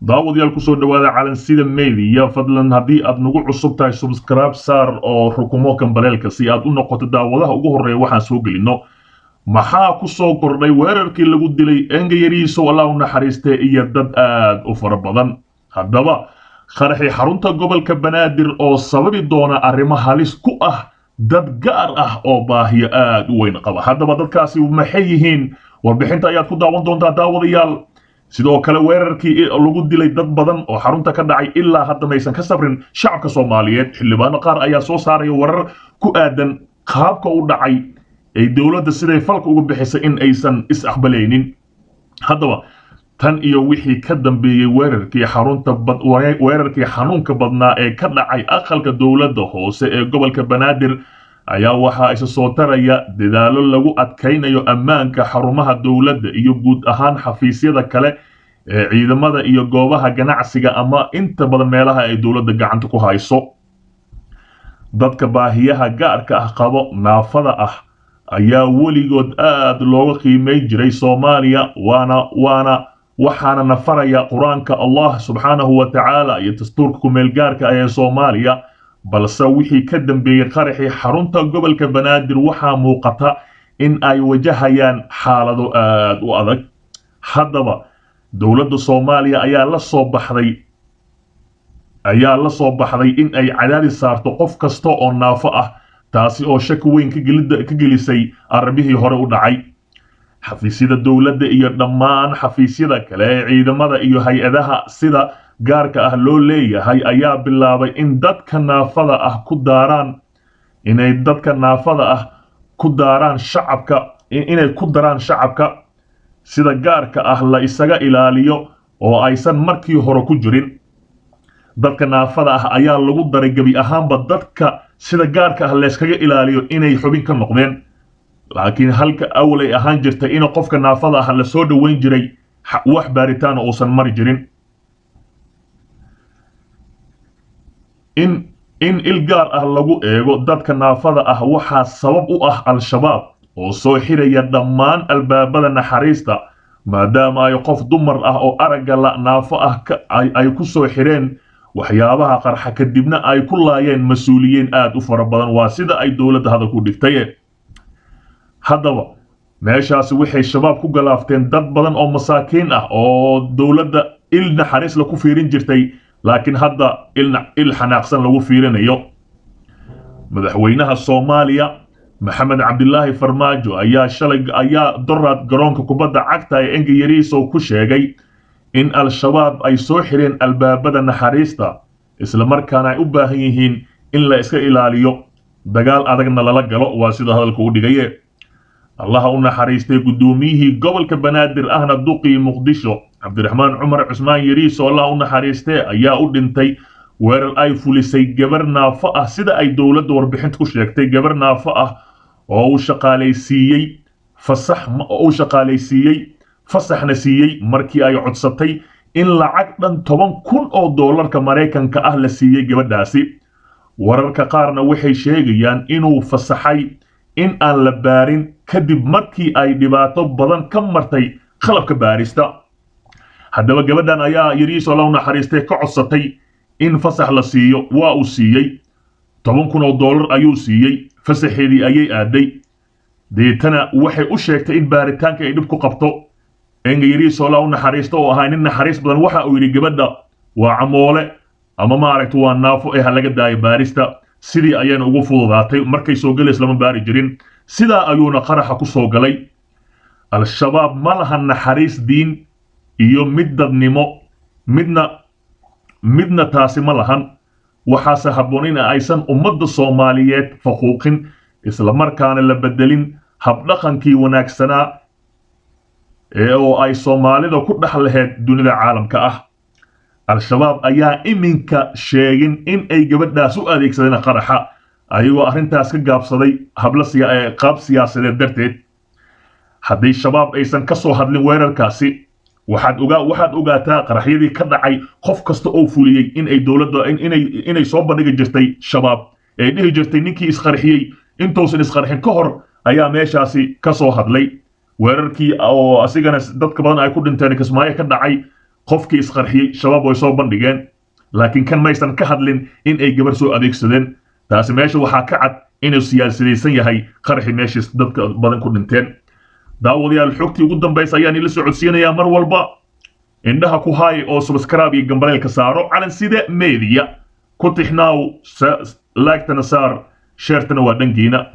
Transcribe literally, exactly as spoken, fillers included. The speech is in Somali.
daawad yaal ku soo dhawaada calansida media fadlan haddii aad nagu cusub tahay subscribe saar oo rukumo kambaleelka si aad u noqoto daawadaha ugu horeeya waxaan soo gelino maxaa ku soo kordhay weerarkii lagu dilay engayariiso Allah u naxariistay iyo dad aad u fara badan haddaba qaraxii xarunta gobolka banaadir oo sababi doona arrimo halis ku ah dad gaar ah oo baahiyo aad u weyn qaba haddaba dadkaasi maxay yihiin warbixinta ayaad ku daawan doontaa daawadayaal sidoo kale weerarkii lagu dilay dad badan oo xarunta ka dhacay ilaa hadda maysan ka sabrin shacabka Soomaaliyeed xildhibaano qaar ayaa soo saaray warar ku aadan qaabka uu dhacay ay dawladda siday falka uga bixisay in aysan is aqbalaynin haddaba tan iyo wixii ka dambeeyay weerarkii xarunta weerarkii xanuunka badnaa ee ka dhacay aqalka dawladda hoose ee gobolka Banaadir ayaa waxa ay soo taraya dadaalo lagu adkaynayo ammaanka xarumaha dawladda iyo guud ahaan xafiisyada kale ee ciidamada iyo goobaha ganacsiga ama inta badan meelaha ay dawladda gacanta ku hayso dadka baahiyaha gaarka ah qabo naafada ah ayaa weligood aad looga qiimeyn jiray Soomaaliya waana waana waxaana nafaraya quraanka Allah subhanahu wa ta'ala iyo dastuurka ku meel gaarka ah ee Soomaaliya balse wixii ka dambeeyay qaraxii xarunta gobolka Banaadir waxa muuqata in ay wajahayaan xaalado aad u adag haddaba dawladda Soomaaliya ayaa la soo baxday ayaa la soo baxday in ay cadaadis saarto qof kasta oo naafo ah taasi oo shaki weyn ka gelida ka gelisay arbihii hore u dhacay xafiisyada dawladda iyo dhammaan xafiisyada kale ee ciidamada iyo hay'adaha sida gaarka ah loo leeyahay ayaa bilaabay in dadka naafada ah ku daaraan inay dadka naafada ah ku daaraan shacabka inay ku daraan shacabka sida gaarka ah la isaga ilaaliyo oo aysan markii hore ku jirin dadka naafada ah ayaa lagu daray gabi ahaanba dadka sida gaarka ah la iskaga ilaaliyo inay xubin ka noqdeen laakiin halka awlay ahaan jirtay in qofka naafada ah la soo dhaweyn jiray wax baaritaan oo san mari jirin in in il gaar ah lagu eego dadka naafada ah waxa sabab u ah al-shabaab oo soo xiraya dhammaan albaabada naxariista maadaama ay qof dumar ah oo araga la naafo ah ay ku soo xireen waxyaabaha qarxa kadibna ay ku laayeen mas'uuliyiin aad u fara badan waa sida ay dawladda hada ku dhigtay haddaba meeshaasi waxay shabaab ku galaafteen dad badan oo masaakiin ah oo dawladda il naxariis la ku fiirin jirtay laakiin hadda il xanaaqsan lagu fiirinayo madaxweynaha Soomaaliya Maxamed Cabdilaahi Farmaajo ayaa shalay ayaa daraad garoonka kubadda cagta ee Engayariiso ku sheegay in al-shabaab ay soo xireen albaabada naxariista isla markaana ay u baahan yihiin in la iska ilaaliyo dagaal adagna lala galo waa sida hadalka u dhigay Allah u naxariistay gudoomiyihii gobolka Banaadir ahna duqii Muqdisho Cabdiraxmaan Cumar Cusmaan Yariiso Allah u naxariistay ayaa u dhintay weerar ay fulisay gabar naafo ah sida ay dawladda warbixinta ku sheegtay gabar naafo ah oo uu shaqaaleysiiyay fasax oo shaqaaleysiiyay fasaxna siiyay markii ay codsatay in lacag dhan toban kun oo doolarka Mareykanka ah la siiyay gabadhaasi wararka qaarna waxay sheegayaan inuu fasaxay in aan la baarin kadib markii ay dhibaato badan ka martay qalabka baarista haddaba gabadhan ayaa Yariiso Allah u naxariistay ka codsatay in fasax la siiyo waa uu siiyay toban kun oo doolar ayuu siiyay fasaxeedii ayay aaday deetana waxay u sheegtay in baaritaanka ay dib ku qabto Engayariiso Allah u naxariisto oo ahaa nin naxariis badan waxa uu yiri gabadha waa camoole ama maaragtay waa naafo ee laga daayay baarista sidii ayaan ugu fududaatay markay soo galeys lama baari jirin sida ayuuna qaraxa ku soo galay al-shabaab ma laha naxariis diin iyo mid dadnimo midna midna taasi ma lahan waxa sahaboon in aysan ummadda Soomaaliyeed faquuqin isla markaana la bedelin hab dhaqankii wanaagsanaa ee oo ay Soomaalida ku dhaxlaheed dunida caalamka ah al-shabaab ayaa iminka sheegin in ay gabadhaas u adeegsadeen qaraxa ayagoo arrintaas ka gaabsaday habla qaab siyaasadeed darteed haddii shabaab aysan ka soo hadlin weerarkaasi waxaad ogaa waxaad ogaataa qaraxyadii ka dhacay qof kasta oo fuliyay in ay dawladda inay inay soo bandhigi jirtay shabaab ee dhihi jirtay ninkii isqarxiyay intuusan isqarxin ka hor ayaa meeshaasi ka soo hadlay weerarkii oo asigana dadka badan ay ku dhinteen Kismaayo ka dhacay qofkii isqarxiyey shabaab way soo bandhigeen laakiin kan maysan ka hadlin in ay gabar soo adeegsadeen taasi meesha waxaa ka cad inuu siyaasadaysan yahay qarxi meeshiis dadka badan ku dhinteen daawadayaal xogtii ugu dambaysa ayaan ila socodsiinayaa mar walba indhaha ku haay oo subscribe iyo gambaleelka saaro calansida media ku tixnaaw laagtana saar sheertana waa dhankiina